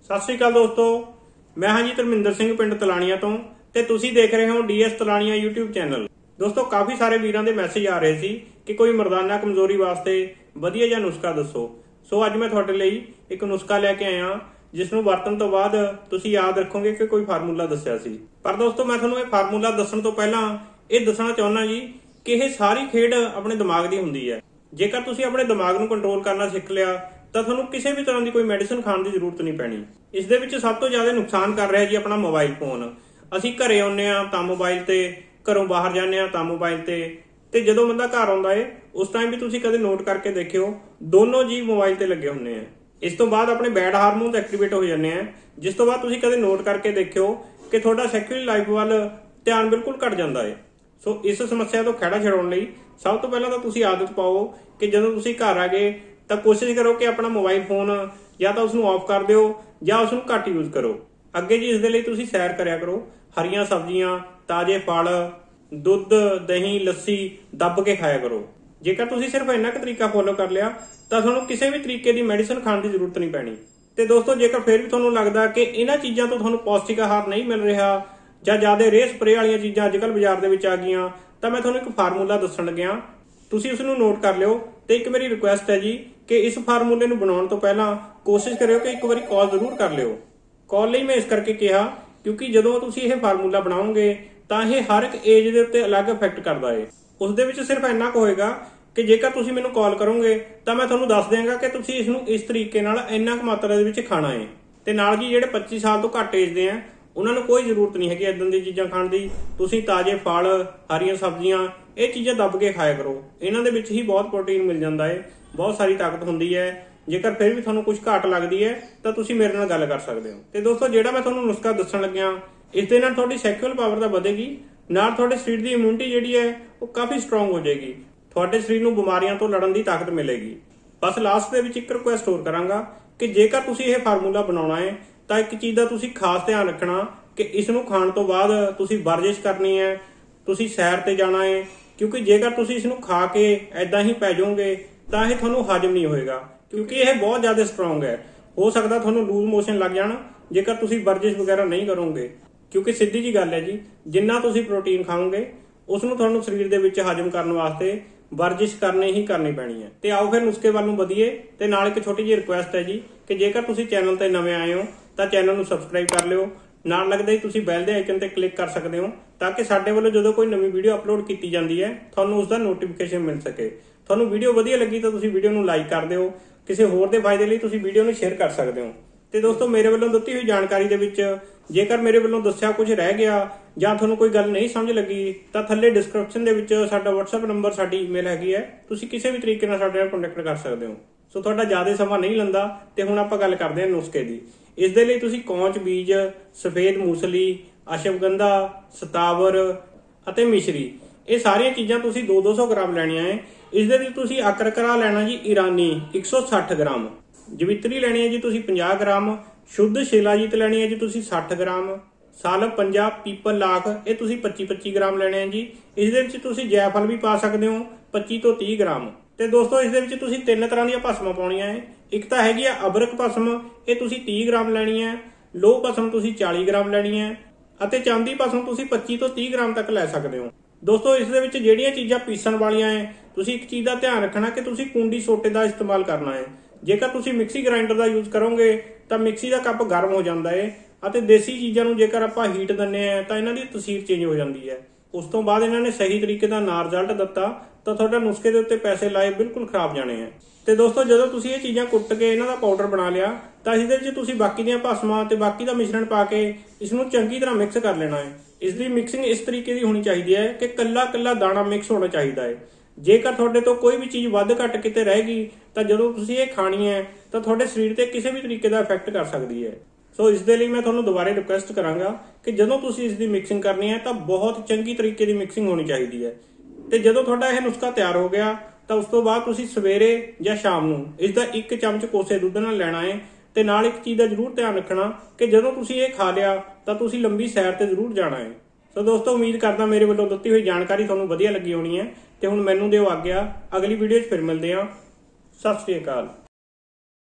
सत श्री अकाल दोस्तों, मैं हाँ जी धर्मिंदर सिंह पिंड तलाणिया तो ते तुसी देख रहे हो DS तलाणिया यूट्यूब चैनल। दोस्तों काफी सारे वीरां दे मैसेज आ रहे सी कि कोई मर्दाना कमजोरी वास्ते वधिया जिहा नुस्खा दसो। सो अज मैं तुहाडे लई एक नुस्खा लैके आया जिस नूं वरतण तो बाद तुसी याद रखोगे कि कोई फार्मूला दस्सिया सी। पर दोस्तों मैं तुहानूं ये फार्मूला दस्सण तो पहलां ये दसना चाहुंदा जी कि यह सारी खेड अपने दिमाग दी हुंदी है। जेकर तुसी अपने दिमाग नूं कंट्रोल करना सीख लिया तो तुहानूं किसी भी तरह की कोई मैडिसिन खाण की जरूरत नहीं पैनी। इस दे विच सब तो ज्यादा नुकसान कर रहा जी अपना मोबाइल फोन। असीं घरे आउंदे आ तां मोबाइल ते, घरों बाहर जाने आ तां मोबाइल ते जदों बंदा घर आउंदा है उस टाइम भी तुसीं कदे नोट करके देखियो दोनों जी मोबाइल ते लगे हुंदे आ। इस तो बाद अपने बैड हारमोन एक्टिवेट हो जाते हैं, जिस तो बाद तुसीं कदे नोट करके देखियो कि तुहाडा सैक्सुअल लाइफ वाल ध्यान बिल्कुल घट जाता है। सो इस समस्या तो खड़ा छुड़ाउण लई सब तो पहला तो तुसीं आदत पाओ कि जदों तुसीं घर आ गए तो कोशिश करो कि अपना मोबाइल फोन या तो उसनूं ऑफ कर दिओ या उसनूं घट यूज करो। अगे जी इस दे लई तुसीं सैर करिया करो, हरियां सब्जियां, ताजे फल, दुध, दही, लस्सी दब के खाया करो। जेकर तुसीं सिर्फ इन्ना क तरीका फॉलो कर लिया तो तुहानूं किसी भी तरीके की मैडिसिन खाण की जरूरत नहीं पैनी। ते दोस्तों जेकर फिर भी तुहानूं लगदा कि इन्हां चीज़ां तो तुहानूं पौष्टिक आहार नहीं मिल रहा ਜਾਂ ਜ਼ਿਆਦਾ रेह स्प्रे वाली चीज़ां अजकल बाजार ਦੇ ਵਿੱਚ आ गईਆਂ ਤਾਂ मैं ਤੁਹਾਨੂੰ एक फार्मूला दस्सण ਲੱਗਿਆ। ਤੁਸੀਂ ਉਸ ਨੂੰ नोट कर लिओ ਤੇ एक मेरी रिक्वेस्ट है जी कि इस फार्मूले ਨੂੰ ਬਣਾਉਣ ਤੋਂ ਪਹਿਲਾਂ कोशिश करियो कि एक बारी कॉल जरूर कर लिओ। कॉल ਲਈ मैं इस करके कहा क्योंकि ਜਦੋਂ ਤੁਸੀਂ ਇਹ फार्मूला ਬਣਾਓਗੇ ਤਾਂ ਇਹ हर एक एज ਦੇ ਉੱਤੇ अलग इफेक्ट करता है। ਉਸ ਦੇ ਵਿੱਚ सिर्फ ਇੰਨਾ ਕੁ ਹੋਏਗਾ कि जेकर ਤੁਸੀਂ ਮੈਨੂੰ कॉल करोगे ਤਾਂ मैं ਤੁਹਾਨੂੰ ਦੱਸ ਦਿਆਂਗਾ कि ਤੁਸੀਂ ਇਸ ਨੂੰ इस तरीके ਨਾਲ ਇੰਨਾ ਕੁ ਮਾਤਰਾ ਦੇ ਵਿੱਚ ਖਾਣਾ ਹੈ। ਤੇ ਨਾਲ ਜੀ ਜਿਹੜੇ 25 ਸਾਲ ਤੋਂ ਘੱਟ ਏਜ ਦੇ ਆ ਉਹਨਾਂ ਨੂੰ ਕੋਈ ਜ਼ਰੂਰਤ ਨਹੀਂ ਹੈਗੀ ਇਦਾਂ ਦੀ ਚੀਜ਼ਾਂ ਖਾਣ ਦੀ। ਤੁਸੀਂ ਤਾਜ਼ੇ ਫਲ, ਹਰੀਆਂ ਸਬਜ਼ੀਆਂ ਇਹ ਚੀਜ਼ਾਂ ਦੱਬ ਕੇ ਖਾਇਆ ਕਰੋ। ਇਹਨਾਂ ਦੇ ਵਿੱਚ ਹੀ ਬਹੁਤ ਪ੍ਰੋਟੀਨ ਮਿਲ ਜਾਂਦਾ ਹੈ, ਬਹੁਤ ਸਾਰੀ ਤਾਕਤ ਹੁੰਦੀ ਹੈ। ਜੇਕਰ ਫਿਰ ਵੀ ਤੁਹਾਨੂੰ ਕੁਝ ਘਾਟ ਲੱਗਦੀ ਹੈ ਤਾਂ ਤੁਸੀਂ ਮੇਰੇ ਨਾਲ ਗੱਲ ਕਰ ਸਕਦੇ ਹੋ। ਤੇ ਦੋਸਤੋ ਜਿਹੜਾ ਮੈਂ ਤੁਹਾਨੂੰ ਨੁਸਖਾ ਦੱਸਣ ਲੱਗਿਆ ਇਸ ਦੇ ਨਾਲ ਤੁਹਾਡੀ ਸੈਕਸ਼ੂਅਲ ਪਾਵਰ ਤਾਂ ਵਧੇਗੀ, ਨਾਲ ਤੁਹਾਡੇ ਸਰੀਰ ਦੀ ਇਮਿਊਨਿਟੀ ਜਿਹੜੀ ਹੈ ਉਹ ਕਾਫੀ ਸਟਰੋਂਗ ਹੋ ਜਾਏਗੀ। ਤੁਹਾਡੇ ਸਰੀਰ ਨੂੰ ਬਿਮਾਰੀਆਂ ਤੋਂ ਲੜਨ ਦੀ ਤਾਕਤ ਮਿਲੇਗੀ। ਬਸ ਲਾਸਟ ਦੇ ਵਿੱਚ ਇੱਕ ਰਿਕੁਐਸਟ ਹੋਰ ਕਰਾਂਗਾ ਕਿ ਜੇਕਰ ਤੁਸੀਂ ਇਹ ਫਾਰਮੂਲਾ ਬਣਾਉਣਾ ਹੈ ਤਾਂ ਇੱਕ ਚੀਜ਼ ਦਾ ਤੁਸੀਂ ਖਾਸ ਧਿਆਨ ਰੱਖਣਾ कि इसनूं खाण तो बाद तुसीं वर्जिश करनी है, तुसीं सैर ते जाना है। क्योंकि जेकर तुसीं इसनूं खा के ऐदां ही पै जाओगे तो यह तुहानूं हजम नहीं होएगा, क्योंकि यह बहुत ज़्यादा स्ट्रोंग है। हो सकता तुहानूं लूज मोशन लग जाण जेकर तुसीं वर्जिश वगैरह नहीं करोगे। क्योंकि सीधी जी गल है जी, जिन्ना तुसीं प्रोटीन खाओगे उसनूं तुहानूं शरीर दे विच हजम करन वास्ते वर्जिश करनी ही करनी पैनी है। तो आओ फिर नुस्खे वाल नूं वधीए। ते नाल एक छोटी जी रिक्वेस्ट है जी कि जेकर तुसीं चैनल ते नवें आए हो तो चैनल नूं सबसक्राइब कर लिओ। ਨਾਲ लगदा ही तुसीं बैल दे आइकन ते क्लिक कर सकते हो ताकि साडे ਵੱਲੋਂ ਜਦੋਂ कोई नवीं वीडियो अपलोड की जाती है ਤੁਹਾਨੂੰ उसका नोटिफिकेशन मिल सके। ਤੁਹਾਨੂੰ वीडियो ਵਧੀਆ ਲੱਗੀ ਤਾਂ ਤੁਸੀਂ वीडियो ਨੂੰ लाइक कर ਦਿਓ, ਕਿਸੇ ਹੋਰ ਦੇ ਫਾਇਦੇ ਲਈ ਤੁਸੀਂ वीडियो ਨੂੰ शेयर कर सकते हो। ਤੇ ਦੋਸਤੋ ਮੇਰੇ ਵੱਲੋਂ ਦਿੱਤੀ ਹੋਈ ਜਾਣਕਾਰੀ ਦੇ ਵਿੱਚ ਜੇਕਰ ਮੇਰੇ ਵੱਲੋਂ ਦੱਸਿਆ ਕੁਝ ਰਹਿ ਗਿਆ ਜਾਂ ਤੁਹਾਨੂੰ ਕੋਈ ਗੱਲ ਨਹੀਂ ਸਮਝ ਲੱਗੀ ਤਾਂ ਥੱਲੇ ਡਿਸਕ੍ਰਿਪਸ਼ਨ ਦੇ ਵਿੱਚ ਸਾਡਾ WhatsApp ਨੰਬਰ, ਸਾਡੀ ਈਮੇਲ ਹੈਗੀ ਹੈ, ਤੁਸੀਂ ਕਿਸੇ ਵੀ ਤਰੀਕੇ ਨਾਲ ਸਾਡੇ ਨਾਲ ਕੰਟੈਕਟ ਕਰ ਸਕਦੇ ਹੋ। ਸੋ ਤੁਹਾਡਾ ਜ਼ਿਆਦਾ ਸਮਾਂ ਨਹੀਂ ਲੰਦਾ ਤੇ ਹੁਣ ਆਪਾਂ ਗੱਲ ਕਰਦੇ ਹਾਂ ਨੁਸਖੇ ਦੀ। ਇਸ ਦੇ ਲਈ ਤੁਸੀਂ ਕੌਂਚ ਬੀਜ, ਸਫੇਦ ਮੂਸਲੀ, ਅਸ਼ਵਗੰਧਾ, ਸਤਾਵਰ ਅਤੇ ਮਿਸ਼ਰੀ ਇਹ ਸਾਰੀਆਂ ਚੀਜ਼ਾਂ ਤੁਸੀਂ 200 ਗ੍ਰਾਮ ਲੈਣੀਆਂ ਹੈ। ਇਸ ਦੇ ਲਈ ਤੁਸੀਂ ਅਕਰਕਰਾ ਲੈਣਾ ਜੀ ਈਰਾਨੀ 160 ਗ੍ਰਾਮ, ਜਵਿਤਰੀ ਲੈਣੀ ਹੈ ਜੀ ਤੁਸੀਂ 50 ਗ੍ਰਾਮ, ਸ਼ੁੱਧ ਸ਼ਿਲਾਜੀਤ ਲੈਣੀ ਹੈ ਜੀ ਤੁਸੀਂ 60 ਗ੍ਰਾਮ, ਸਾਲਬ ਪੰਜਾਬ, ਪੀਪਲ ਲਾਖ ਇਹ ਤੁਸੀਂ 25-25 ਗ੍ਰਾਮ ਲੈਣੇ ਹੈ ਜੀ। ਇਸ ਦੇ ਵਿੱਚ ਤੁਸੀਂ ਜੈਫਲ ਵੀ ਪਾ ਸਕਦੇ ਹੋ 25 ਤੋਂ 30 ਗ੍ਰਾਮ। ਤੇ ਦੋਸਤੋ ਇਸ ਦੇ ਵਿੱਚ ਤੁਸੀਂ ਤਿੰਨ ਤਰ੍ਹਾਂ ਦੀਆਂ ਭਸਮਾਂ ਪਾਉਣੀਆਂ ਹੈ। ਇੱਕ ਤਾਂ ਹੈਗੀ ਆ ਅਬਰਕ ਭਸਮ, ਇਹ ਤੁਸੀਂ 30 ਗ੍ਰਾਮ ਲੈਣੀ ਹੈ। ਲੋਹ ਭਸਮ ਤੁਸੀਂ 40 ਗ੍ਰਾਮ ਲੈਣੀ ਹੈ ਅਤੇ ਚਾਂਦੀ ਭਸਮ ਤੁਸੀਂ 25 ਤੋਂ 30 ਗ੍ਰਾਮ ਤੱਕ ਲੈ ਸਕਦੇ ਹੋ। ਦੋਸਤੋ ਇਸ ਦੇ ਵਿੱਚ ਜਿਹੜੀਆਂ ਚੀਜ਼ਾਂ ਪੀਸਣ ਵਾਲੀਆਂ ਹੈ ਤੁਸੀਂ ਇੱਕ ਚੀਜ਼ ਦਾ ਧਿਆਨ ਰੱਖਣਾ ਕਿ ਤੁਸੀਂ ਕੁੰਡੀ ਸੋਟੇ ਦਾ ਇਸਤੇਮਾਲ ਕਰਨਾ ਹੈ। ਜੇਕਰ ਤੁਸੀਂ ਮਿਕਸੀ ਗ੍ਰਾਈਂਡਰ ਦਾ ਯੂਜ਼ ਕਰੋਗੇ ਤਾਂ ਮਿਕਸੀ ਦਾ ਕੱਪ ਗਰਮ ਹੋ ਜਾਂਦਾ ਹੈ ਅਤੇ ਦੇਸੀ ਚੀਜ਼ਾਂ ਨੂੰ ਜੇਕਰ ਆਪਾਂ ਹੀਟ ਦਿੰਦੇ ਆ ਤਾਂ ਇਹਨਾਂ ਦੀ ਤਸੀਰ ਚੇਂਜ ਹੋ ਜਾਂਦੀ ਹੈ। ਉਸ ਤੋਂ ਬਾਅਦ ਇਹਨਾਂ ਨੇ ਸਹੀ ਤਰੀਕੇ ਦਾ ਨਾ ਰਿਜ਼ਲਟ ਦਿੱਤਾ ਤਾਂ ਤੁਹਾਡਾ ਨੁਸਖੇ ਦੇ ਉੱਤੇ ਪੈਸੇ ਲਾਏ ਬਿਲਕੁਲ ਖਰਾਬ ਜਾਣੇ ਆ। ਤੇ ਦੋਸਤੋ ਜਦੋਂ ਤੁਸੀਂ ਇਹ ਚੀਜ਼ਾਂ ਕੁੱਟ ਕੇ ਇਹਨਾਂ ਦਾ ਪਾਊਡਰ ਬਣਾ ਲਿਆ ਤਾਂ ਇਸ ਦੇ ਵਿੱਚ ਤੁਸੀਂ ਬਾਕੀ ਦੀਆਂ ਭਸਮਾਂ ਤੇ ਬਾਕੀ ਦਾ ਮਿਸ਼ਰਣ ਪਾ ਕੇ ਇਸ ਨੂੰ ਚੰਗੀ ਤਰ੍ਹਾਂ ਮਿਕਸ ਕਰ ਲੈਣਾ ਹੈ। ਇਸ ਦੀ ਮਿਕਸਿੰਗ ਇਸ ਤਰੀਕੇ ਦੀ ਹੋਣੀ ਚਾਹੀਦੀ ਹੈ ਕਿ ਕੱਲਾ ਦਾਣਾ ਮਿਕਸ ਹੋਣਾ ਚਾਹੀਦਾ ਹੈ। ਜੇਕਰ ਤੁਹਾਡੇ ਤੋਂ ਕੋਈ ਵੀ ਚੀਜ਼ ਵੱਧ ਘੱਟ ਕਿਤੇ ਰਹੇਗੀ ਤਾਂ ਜਦੋਂ ਤੁਸੀਂ ਇਹ ਖਾਣੀ ਹੈ ਤਾਂ ਤੁਹਾਡੇ ਸਰੀਰ ਤੇ ਕਿਸੇ ਵੀ ਤਰੀਕੇ ਦਾ ਇਫੈਕਟ ਕਰ ਸਕਦੀ ਹੈ। ਸੋ ਇਸ ਦੇ ਲਈ ਮੈਂ ਤੁਹਾਨੂੰ ਦੁਬਾਰਾ ਰਿਕੁਐਸਟ ਕਰਾਂਗਾ ਕਿ ਜਦੋਂ ਤੁਸੀਂ ਇਸ ਦੀ ਮਿਕਸਿੰਗ ਕਰਨੀ ਹੈ ਤਾਂ ਬਹੁਤ ਚੰਗੀ ਤਰੀਕੇ ਦੀ ਮਿਕਸਿੰਗ ਹੋਣੀ ਚਾਹੀਦੀ ਹੈ। ਤੇ ਜਦੋਂ ਤੁਹਾਡਾ ਇਹ ਨੁਸਖਾ ਤਿਆਰ ਹੋ ਗਿਆ ਤਾਂ ਉਸ ਤੋਂ ਬਾਅਦ ਤੁਸੀਂ ਸਵੇਰੇ ਜਾਂ ਸ਼ਾਮ ਨੂੰ ਇਸ ਦਾ 1 ਚਮਚ ਕੋਸੇ ਦੁੱਧ ਨਾਲ ਲੈਣਾ ਹੈ। ਤੇ ਨਾਲ ਇੱਕ ਚੀਜ਼ ਦਾ ਜ਼ਰੂਰ ਧਿਆਨ ਰੱਖਣਾ ਕਿ ਜਦੋਂ ਤੁਸੀਂ ਇਹ ਖਾ ਲਿਆ ਤਾਂ ਤੁਸੀਂ ਲੰਬੀ ਸੈਰ ਤੇ ਜ਼ਰੂਰ ਜਾਣਾ ਹੈ। ਸੋ ਦੋਸਤੋ ਉਮੀਦ ਕਰਦਾ ਮੇਰੇ ਵੱਲੋਂ ਦਿੱਤੀ ਹੋਈ ਜਾਣਕਾਰੀ ਤੁਹਾਨੂੰ ਵਧੀਆ ਲੱਗੀ ਹੋਣੀ ਹੈ। ਤੇ ਹੁਣ ਮੈਨੂੰ ਦਿਓ ਆਗਿਆ, ਅਗਲੀ ਵੀਡੀਓ 'ਚ ਫਿਰ ਮਿਲਦੇ ਹਾਂ। ਸਤਿ ਸ਼੍ਰੀ ਅਕਾਲ।